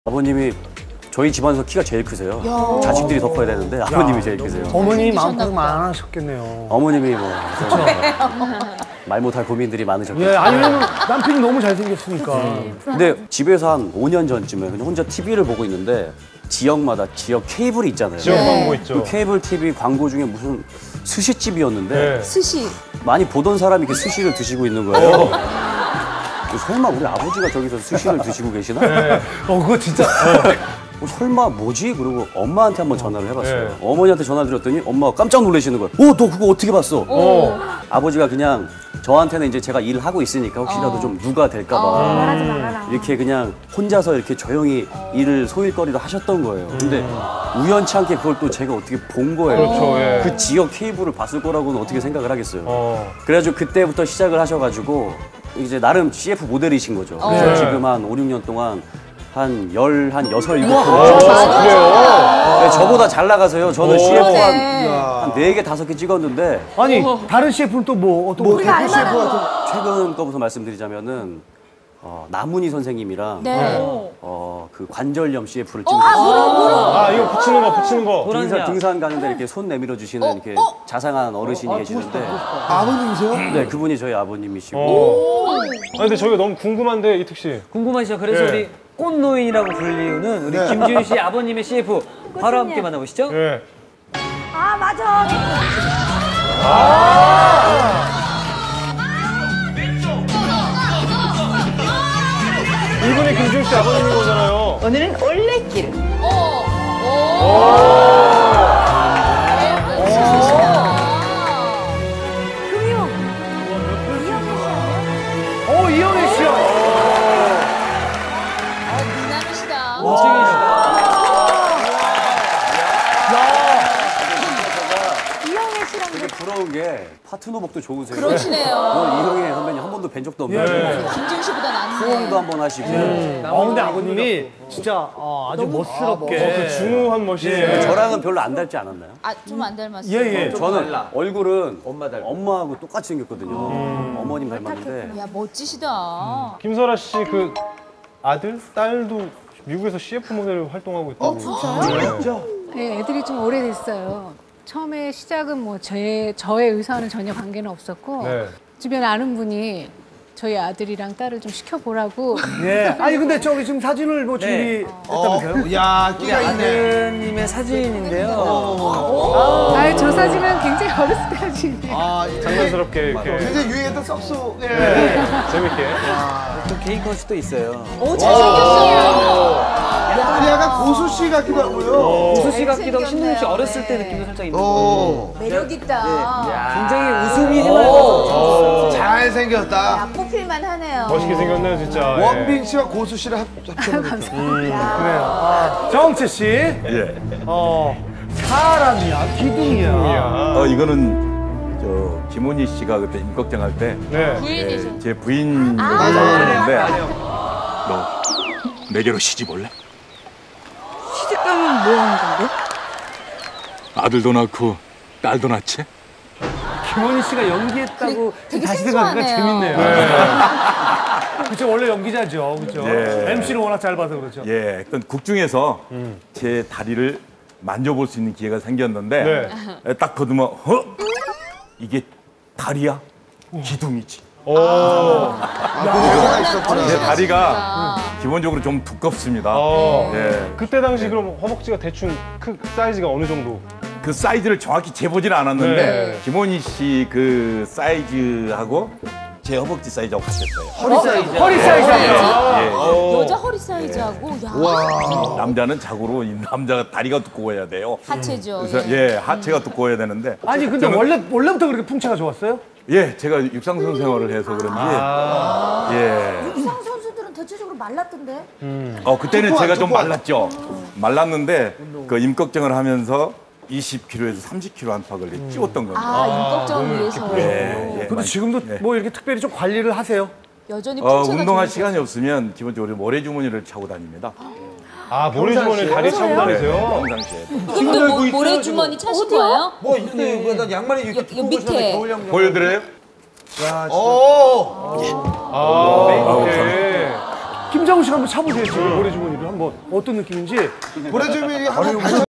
아버님이 저희 집안에서 키가 제일 크세요. 자식들이 더 커야 되는데 아버님이 제일 크세요. 어머님이 마음고생 많으셨겠네요. 어머님이 뭐 말 못할 고민들이 많으셨겠죠. 예, 아니면 남편이 너무 잘생겼으니까. 근데 집에서 한 5년 전쯤에 그냥 혼자 TV를 보고 있는데 지역마다 지역 케이블이 있잖아요. 지역 광고 있죠. 그 케이블 TV 광고 중에 무슨 스시집이었는데 네. 스시. 많이 보던 사람이 이렇게 스시를 드시고 있는 거예요. 설마 우리 아버지가 저기서 스시를 드시고 계시나? 네. 그거 진짜. 설마 뭐지? 그리고 엄마한테 한번 전화를 해봤어요. 네. 어머니한테 전화를 드렸더니 엄마가 깜짝 놀라시는 거예요. 너 그거 어떻게 봤어? 아버지가 그냥 저한테는 이제 제가 일을 하고 있으니까 혹시라도 좀 누가 될까봐 말하지 말아라. 이렇게 그냥 혼자서 이렇게 조용히 일을 소일거리로 하셨던 거예요. 근데 우연치 않게 그걸 또 제가 어떻게 본 거예요. 그렇죠, 예. 그 지역 케이블을 봤을 거라고는 어떻게 생각을 하겠어요. 그래가지고 그때부터 시작을 하셔가지고 이제 나름 CF 모델이신 거죠. 그래서 지금 한 5, 6년 동안 한 6, 7편 그래요? 네, 저보다 잘 나가서요. 저는 CF 한 4개, 5개 찍었는데 아니, 다른 CF는 또 뭐, 어떤 거? 우리가 알만한 거. 최근 거부터 말씀드리자면은 남문희 선생님이랑 그 관절염 CF를 찍으셨어요. 아, 이거 붙이는 거. 등산 가는데 이렇게 손 내밀어 주시는 이렇게 자상한 어르신이 계시는데 아버님이세요? 네, 그분이 저희 아버님이시고 아, 근데 저희가 너무 궁금한데, 이특 씨. 궁금하시죠? 그래서 예. 우리 꽃노인이라고 불리우는 우리 김지훈 씨 아버님의 CF 바로 함께 만나보시죠. 예. 아, 맞아. 이분이 김지훈 씨 아버님인 거잖아요. 오늘은 올레길. 금융. 이영애 씨요. 미남이시다. 이영애 씨랑 되게 부러운 게 파트너복도 좋으세요. 그러시네요. 이형의 선배님 한 번도 뵌 적도 없는데 김지훈 씨보다 낫네. 후원도 한 번 하시고 근데 아버님이 진짜 아주 멋스럽게. 그 중후한 멋이에요. 저랑은 별로 안 닮지 않았나요? 아, 좀 안 닮았어요. 예. 저는 얼굴은 엄마하고 똑같이 생겼거든요. 어머님 닮았는데 야, 멋지시다. 김설아 씨 그 아들, 딸도 미국에서 CF 모델로 활동하고 있다고. 진짜요? 네, 애들이 좀 오래됐어요. 처음에 시작은 뭐 저의 의사와는 전혀 관계는 없었고 네. 주변에 아는 분이 저희 아들이랑 딸을 좀 시켜보라고. 예. 아니, 근데 저기 지금 사진을 뭐 준비했다면서요? 야, 우리 끼가 있네. 아드님의 사진인데요. 아, 저 사진은 굉장히 어렸을 때 사진이에요. 장난스럽게 이렇게. 굉장히 유행했던 썩소. 예. 재밌게. 또 개인 컷이 또 있어요. 오, 잘생겼어요. 아니, 약간 고수 씨 같기도 하고요. 우수 씨 같기도 하고 신동엽 씨 어렸을 때 느낌도 살짝 있는 거. 매력있다. 굉장히 웃음이지만 잘생겼다. 야, 뽑힐만 하네요. 멋있게 생겼네요, 진짜. 원빈 씨와 고수 씨를 합쳐서. 그래요. 정채 씨. 예. 사람이야, 기둥이야. 이거는 저 김원희 씨가 그때 임꺽정할 때 네. 예, 제 부인으로 나왔는데 너 내게로 시집 올래? 시집 가면 뭐 하는 건데? 아들도 낳고 딸도 낳지? 김원희 씨가 연기했다고 되게 다시 생각하니까 생소하네요. 재밌네요. 그쵸, 원래 연기자죠, 그쵸? 예. MC를 워낙 잘 봐서 그렇죠. 예, 어떤 곡 중에서 제 다리를 만져볼 수 있는 기회가 생겼는데 딱 보더만 이게 다리야? 기둥이지. 제 다리가 기본적으로 좀 두껍습니다. 예. 그때 당시 그럼 허벅지가 대충 사이즈가 어느 정도? 그 사이즈를 정확히 재보지는 않았는데 네. 김원희 씨 그 사이즈하고 제 허벅지 사이즈하고 같았어요. 허리 사이즈하고요. 예. 여자 허리 사이즈하고, 야, 남자는 자고로 이 남자가 다리가 두꺼워야 돼요. 하체죠. 그래서 예, 하체가 두꺼워야 되는데 아니, 근데 원래부터 그렇게 풍채가 좋았어요? 예, 제가 육상선 생활을 해서 그런지 예. 육상 선수들은 대체적으로 말랐던데? 그때는 제가 좀 말랐죠. 말랐는데 그 임꺽정을 하면서 20kg에서 30kg 안팎을 찌웠던 겁니다. 아, 임꺽정을 위해서. 예, 예. 근데 지금도 네. 뭐 이렇게 특별히 좀 관리를 하세요? 여전히 풍채가 운동할 좋으세요. 시간이 없으면 기본적으로 모래주머니를 차고 다닙니다. 아, 모래주머니 다리 차고 다니세요? 평상시에. 근데 뭐 모래주머니 차신 거예요? 뭐 있네. 난 양말이 이렇게 두꺼운 거 밑에. 신었는데 겨울 양말. 보여드려요? 야, 진짜. 아, 오케이. 김장훈 씨가 한번 차보세요, 지금 모래주머니를 한번. 어떤 느낌인지 보내주면 한번